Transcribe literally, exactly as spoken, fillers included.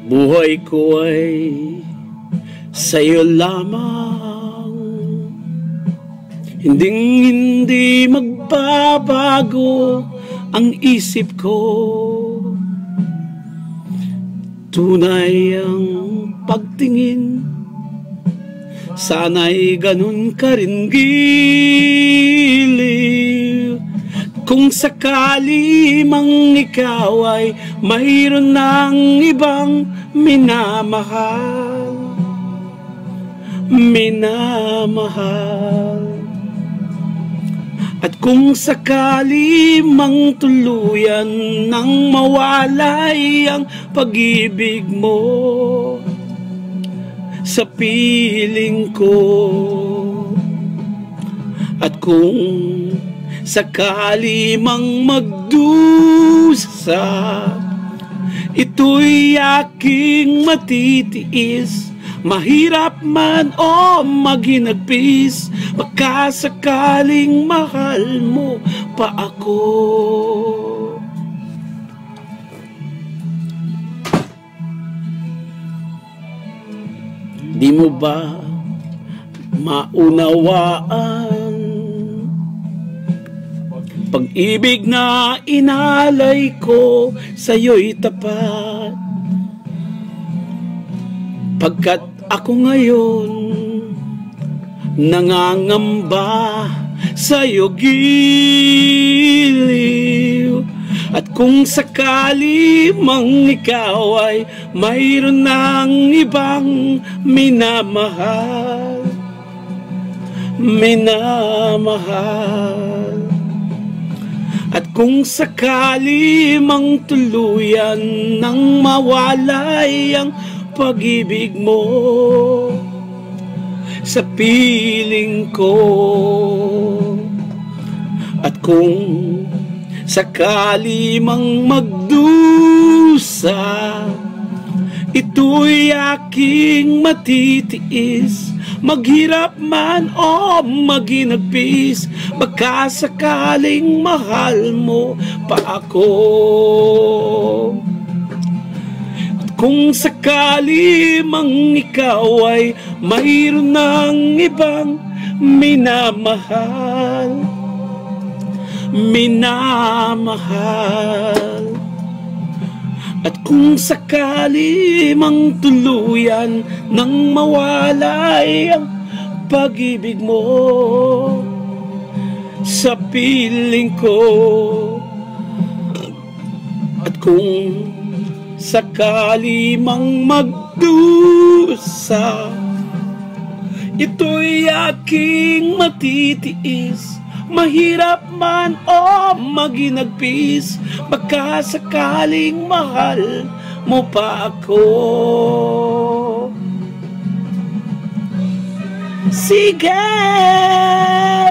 Buhay ko ay sa'yo lamang, hinding hindi magbabago ang isip ko. Tunay ang pagtingin, sana'y ganun ka rin giliw. Kung sakali mang ikaw ay mayroon ng ibang minamahal, minamahal. At kung sakali mang tuluyan nang mawalay ang pag-ibig mo sa piling ko, at kung sakali mang magdusa, ito'y aking matitiis. Mahirap man o maghinagpis, baka sakaling mahal mo pa ako. Di mo ba maunawaan? Pag-ibig na inalay ko sa'yo'y tapat, pagkat ako ngayon nangangamba sa'yo giliw. At kung sakali mang ikaw ay mayroon ng ibang minamahal, minamahal. At kung sakali mang tuluyan nang mawalay ang pag-ibig mo sa piling ko, at kung sakali mang magdusa, ito'y aking matitiis. Maghirap man o maghinagpis, baka sakaling mahal mo pa ako. At kung sakali mang ikaw ay mayroon ng ibang minamahal, minamahal. At kung sakali mang tuluyan nang mawalay ang pag-ibig mo sa piling ko, at kung sakali mang magdusa, ito'y aking matitiis. Mahirap man o maghinagpis, baka sakaling mahal mo pa ako. Sige!